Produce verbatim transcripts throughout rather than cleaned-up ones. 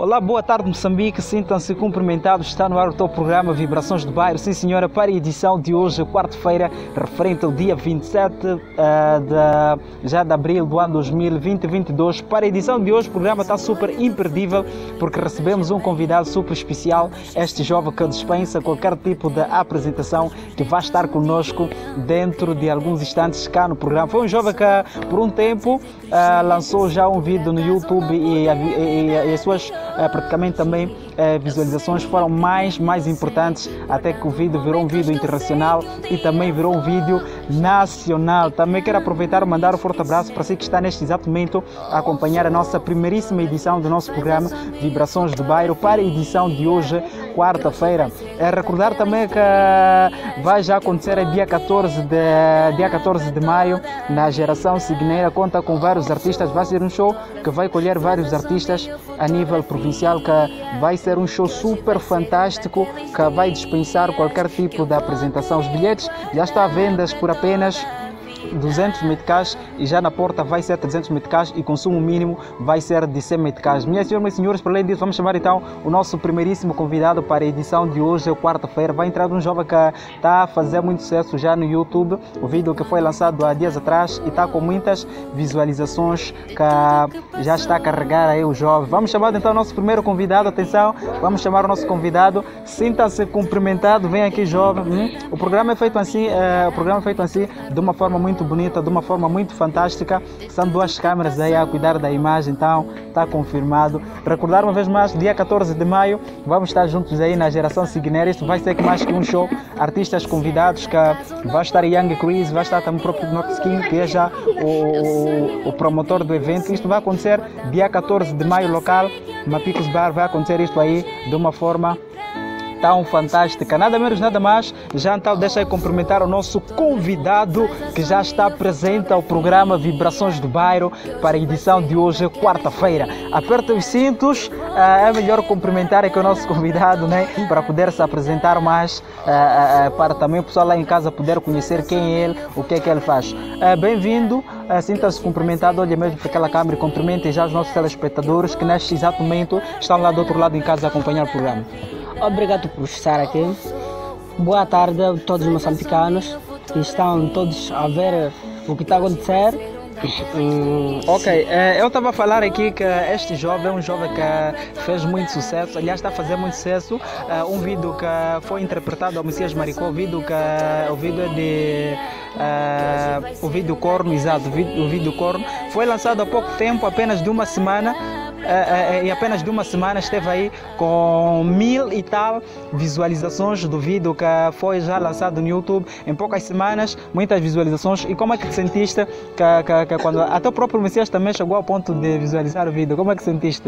Olá, boa tarde Moçambique, sintam-se cumprimentados, está no ar o teu programa Vibrações do Bairro, sim senhora, para a edição de hoje, quarta-feira, referente ao dia vinte e sete uh, de, já de abril do ano dois mil e vinte e vinte e dois. Para a edição de hoje o programa está super imperdível, porque recebemos um convidado super especial, este jovem que dispensa qualquer tipo de apresentação, que vai estar conosco dentro de alguns instantes cá no programa. Foi um jovem que por um tempo uh, lançou já um vídeo no YouTube e, e, e, e as suas uh, praticamente também uh, visualizações foram mais, mais importantes, até que o vídeo virou um vídeo internacional e também virou um vídeo nacional. Também quero aproveitar e mandar um forte abraço para si que está neste exato momento a acompanhar a nossa primeiríssima edição do nosso programa Vibrações do Bairro, para a edição de hoje, quarta-feira. É recordar também que vai já acontecer a dia catorze de, dia catorze de maio na Geração Signeira, conta com vários artistas, vai ser um show que vai colher vários artistas a nível provincial, que vai ser um show super fantástico, que vai dispensar qualquer tipo de apresentação. Os bilhetes já estão à venda por apenas duzentos meticais e já na porta vai ser trezentos meticais e consumo mínimo vai ser de cem meticais. Minhas senhoras, meus senhores, para além disso, vamos chamar então o nosso primeiríssimo convidado para a edição de hoje, quarta-feira. Vai entrar um jovem que está a fazer muito sucesso já no YouTube, o vídeo que foi lançado há dias atrás e está com muitas visualizações, que já está a carregar aí o jovem. Vamos chamar então o nosso primeiro convidado, atenção, vamos chamar o nosso convidado, sinta-se cumprimentado, vem aqui jovem. Hum? O programa é feito assim, é, o programa é feito assim, de uma forma muito muito bonita, de uma forma muito fantástica. São duas câmeras aí a cuidar da imagem, então está confirmado. Recordar uma vez mais, dia catorze de maio, vamos estar juntos aí na Geração Signeira. Isto vai ser mais que um show, artistas convidados, que vai estar Young Chris, vai estar também o próprio Nox King, que é já o, o, o promotor do evento. Isto vai acontecer dia catorze de maio, local Mapicos Bar. Vai acontecer isto aí de uma forma tão fantástica, nada menos, nada mais. Já então deixa eu cumprimentar o nosso convidado que já está presente ao programa Vibrações do Bairro para a edição de hoje, quarta-feira. Aperta os cintos, é melhor cumprimentar aqui o nosso convidado, né? Para poder se apresentar mais, para também o pessoal lá em casa poder conhecer quem é ele, o que é que ele faz. Bem-vindo, sinta-se cumprimentado, olha mesmo para aquela câmera e cumprimente já os nossos telespectadores que neste exato momento estão lá do outro lado em casa a acompanhar o programa. Obrigado por estar aqui. Boa tarde a todos os moçambicanos que estão todos a ver o que está a acontecer. Hum, ok, eu estava a falar aqui que este jovem é um jovem que fez muito sucesso, aliás está a fazer muito sucesso. Um vídeo que foi interpretado ao Messias Maricó, o vídeo que o vídeo é de uh, o vídeo Corno, exato, o vídeo, o vídeo Corno foi lançado há pouco tempo, apenas de uma semana. E apenas de uma semana esteve aí com mil e tal visualizações do vídeo que foi já lançado no YouTube. Em poucas semanas, muitas visualizações. E como é que te sentiste que, que, que quando até o próprio Messias também chegou ao ponto de visualizar o vídeo? Como é que sentiste?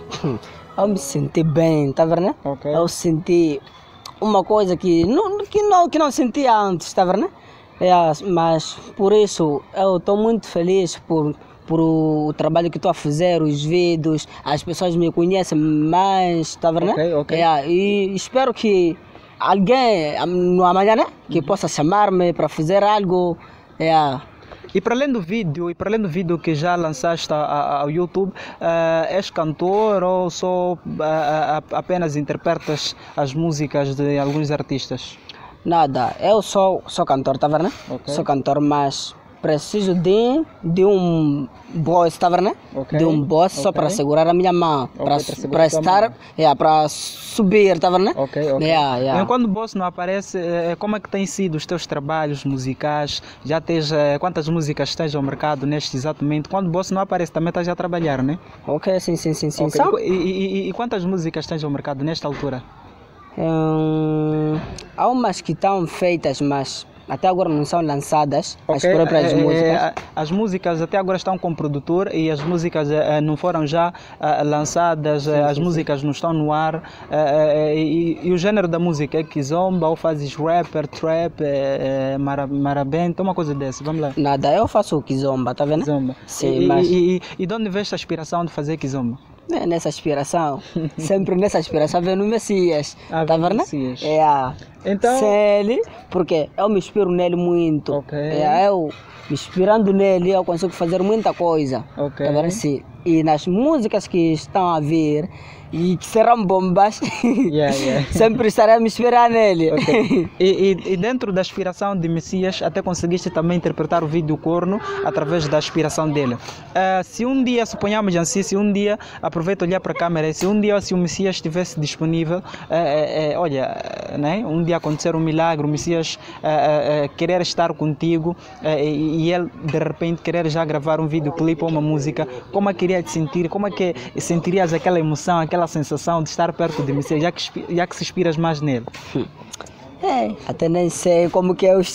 Eu me senti bem, tá vendo? Okay. Eu senti uma coisa que não, que não, que não sentia antes, tá vendo? É, mas por isso eu estou muito feliz por por o trabalho que estou a fazer, os vídeos, as pessoas me conhecem mais, tá vendo? Okay, okay. É, e espero que alguém no amanhã, né, que uhum. possa chamar-me para fazer algo. É. E para além do vídeo, e para além do vídeo que já lançaste ao YouTube, uh, és cantor ou só uh, apenas interpretas as músicas de alguns artistas? Nada, eu sou, sou cantor, tá vendo? Okay. Sou cantor, mas preciso de, de um boss, tá vendo? Okay. De um boss okay. só para segurar a minha mão, okay, para estar, é, para subir, tá vendo? Ok, ok. Yeah, yeah. Quando o boss não aparece, como é que tem sido os teus trabalhos musicais? Já tens, quantas músicas tens ao mercado neste exato momento? Quando o boss não aparece, também estás a trabalhar, né? Ok, sim, sim, sim. sim. Okay. E, e, e quantas músicas tens ao mercado nesta altura? Hum, há umas que estão feitas, mas até agora não são lançadas, okay. As próprias é, músicas. É, as músicas até agora estão com produtor e as músicas é, não foram já é, lançadas, sim, as sim, músicas sim. não estão no ar. É, e, e o gênero da música é kizomba ou fazes rapper, trap, é, é, marabento, uma coisa dessa, vamos lá. Nada, eu faço kizomba, tá vendo? Kizomba. Sim, e, mas... e, e, e de onde vem esta aspiração de fazer kizomba? Nessa aspiração, sempre nessa aspiração vem no Messias, ah, tá vendo? Messias. É, então... ele, porque eu me inspiro nele muito, okay. É, eu me inspirando nele eu consigo fazer muita coisa, okay. Tá vendo? Sim. E nas músicas que estão a vir, e que serão bombas. Yeah, yeah. Sempre estaremos esperar nele. Okay. E, e, e dentro da inspiração de Messias, até conseguiste também interpretar o vídeo Corno através da inspiração dele. Uh, se um dia, suponhamos assim, se um dia, aproveita olhar para a câmera, e se um dia se o Messias estivesse disponível, uh, uh, uh, olha, uh, né? um dia acontecer um milagre, o Messias uh, uh, uh, querer estar contigo uh, e, e ele de repente querer já gravar um videoclipe ou uma música, como é que iria te sentir? Como é que sentirias aquela emoção, aquela sensação de estar perto de Messias, já que, já que se inspiras mais nele? É, até nem sei como que eu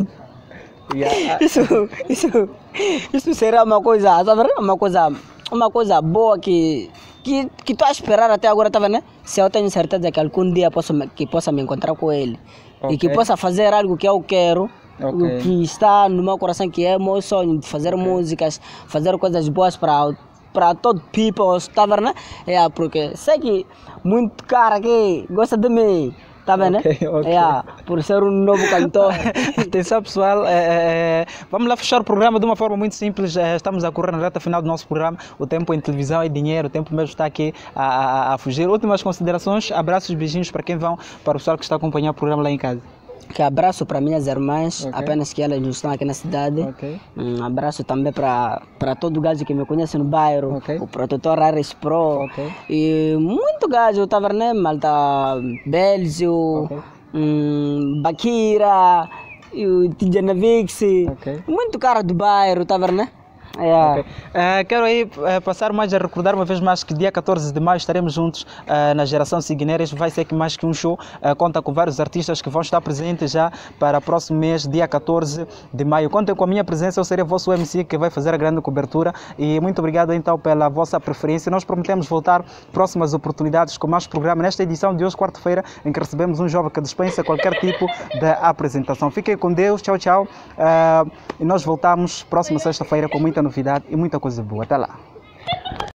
yeah. isso, isso, isso será uma coisa, tá vendo? Uma coisa, uma coisa boa que que que estou a esperar até agora, tá vendo? Se eu tenho certeza que algum dia posso que possa me encontrar com ele, okay, e que possa fazer algo que eu quero. Okay. O que está no meu coração, que é o meu sonho de fazer okay. músicas, fazer coisas boas para para todo people, tá vendo, né? É, porque sei que muito cara que gosta de mim, tá vendo, okay, né? Okay. É, por ser um novo cantor. Atenção, pessoal, é, é, vamos lá fechar o programa de uma forma muito simples. É, estamos a correr na reta final do nosso programa. O tempo em televisão é dinheiro, o tempo mesmo está aqui a, a, a fugir. Últimas considerações, abraços, beijinhos para quem vão, para o pessoal que está a acompanhar o programa lá em casa. Que abraço para minhas irmãs, okay, apenas que elas não estão aqui na cidade. Okay. Um abraço também para para todo o gajo que me conhece no bairro, okay, o produtor Ares Pro, okay, e muito gajo, tá vendo, né? Malta Bélgio, okay, um, Bakira, e o Tijanavix, okay, muito cara do bairro, tá vendo, né? Yeah. Okay. Uh, quero aí uh, passar mais a recordar uma vez mais que dia catorze de maio estaremos juntos uh, na Geração Siguineiras. Vai ser que mais que um show, uh, conta com vários artistas que vão estar presentes já para o próximo mês, dia catorze de maio. Contem com a minha presença, eu serei o vosso M C que vai fazer a grande cobertura, e muito obrigado então pela vossa preferência. Nós prometemos voltar próximas oportunidades com mais programa nesta edição de hoje, quarta-feira, em que recebemos um jovem que dispensa qualquer tipo de apresentação. Fiquem com Deus, tchau, tchau, uh, e nós voltamos próxima sexta-feira com muita novidade e muita coisa boa. Até lá.